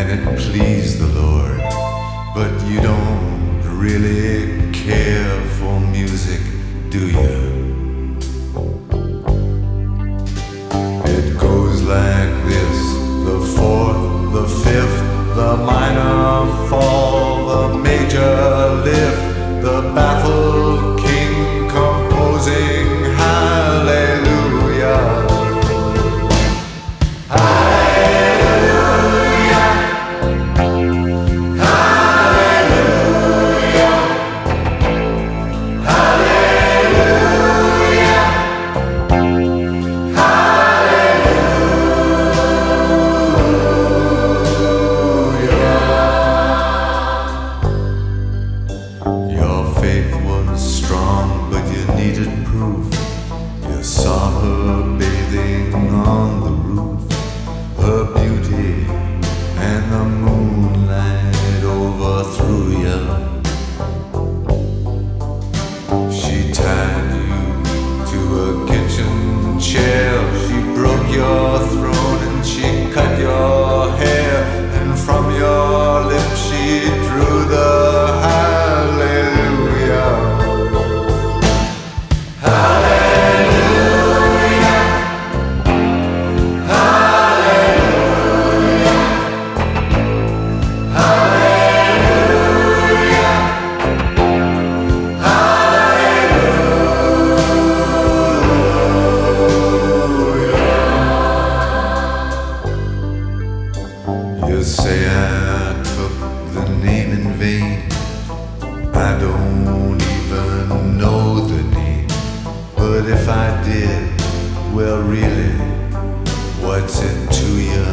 and it pleased the Lord. But you don't really care for music, do you? It goes like this: the fourth, the fifth, the minor fall, the major lift, the baffled king composing hallelujah. You saw her bathing on the roof, her beauty and the moonlight overthrew you. She tied you to a kitchen chair, she broke your throne and she cut your hair, and from your lips she drew the hallelujah. You say I took the name in vain. I don't even know the name. But if I did, well really, what's it to you?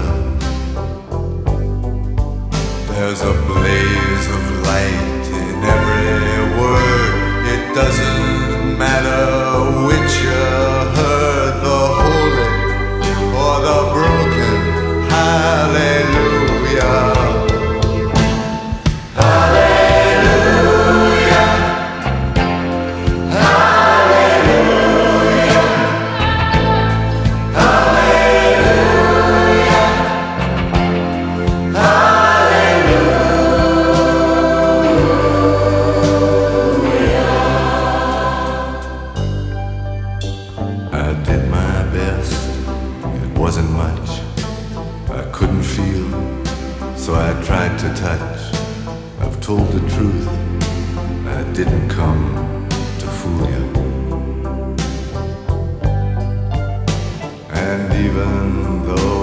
There's a blaze of light in every word. It doesn't matter which you heard, the holy or the broken hallelujah. I did my best, it wasn't much. I couldn't feel, so I tried to touch. I've told the truth, I didn't come to fool you. And even though